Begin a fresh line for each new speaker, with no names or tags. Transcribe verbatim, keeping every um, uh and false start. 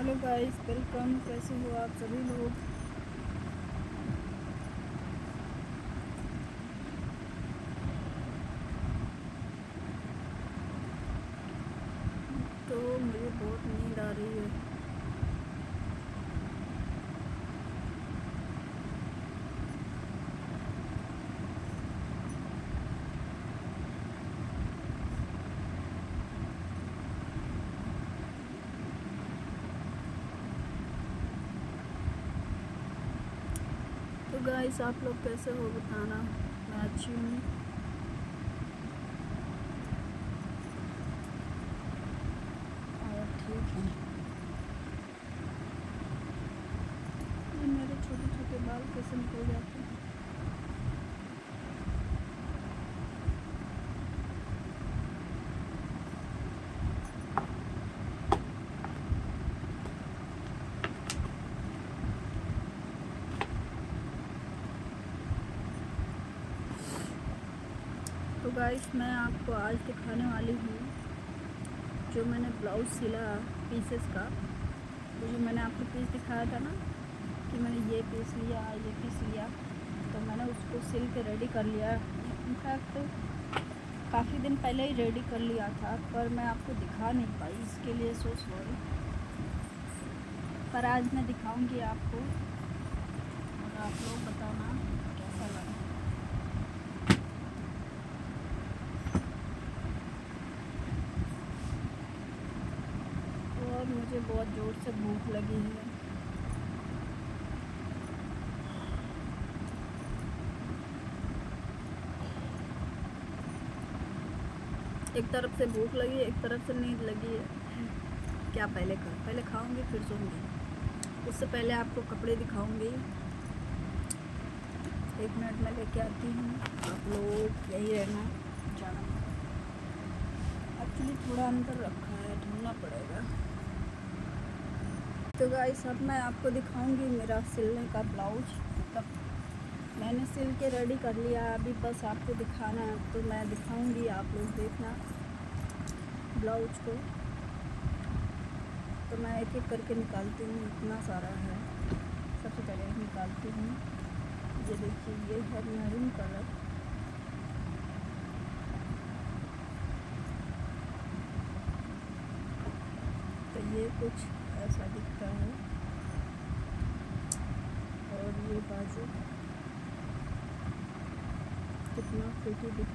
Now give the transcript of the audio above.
Hello guys, welcome. कैसे हो आप सभी लोग? तो मुझे बहुत नींद आ रही है। तो गाइस, आप लोग कैसे हो बताना। मैं अच्छी हूँ। और ठीक है। ये मेरे छोटे छोटे बाल कैसे निकल जाते हैं। तो गाइस, मैं आपको आज दिखाने वाली हूँ जो मैंने ब्लाउज़ सिला पीसेस का। तो जो मैंने आपको पीस दिखाया था ना कि मैंने ये पीस लिया, ये पीस लिया, तो मैंने उसको सिल के रेडी कर लिया। इनफैक्ट काफ़ी दिन पहले ही रेडी कर लिया था, पर मैं आपको दिखा नहीं पाई, इसके लिए सो सॉरी। पर आज मैं दिखाऊंगी आपको और आप लोग बताना कैसा लगा। और मुझे बहुत ज़ोर से भूख लगी है। एक तरफ से भूख लगी है, एक तरफ से नींद लगी है। क्या पहले कर पहले खाऊंगी फिर सोऊंगी। उससे पहले आपको कपड़े दिखाऊंगी। एक मिनट में लेके आती हूँ, आप लोग यही रहना जाना। एक्चुअली थोड़ा अंदर रखा है, ढूंढना पड़ेगा। तो गाइस, अब मैं आपको दिखाऊंगी मेरा सिलने का ब्लाउज। मतलब मैंने सिल के रेडी कर लिया, अभी बस आपको दिखाना है। तो मैं दिखाऊंगी, आप लोग देखना ब्लाउज को। तो मैं एक एक करके निकालती हूँ, इतना सारा है। सबसे पहले निकालती हूँ, ये देखिए, ये है मैरून कलर। तो ये कुछ ऐसा दिखता है। और ये बाजू कितना प्रिटी दिख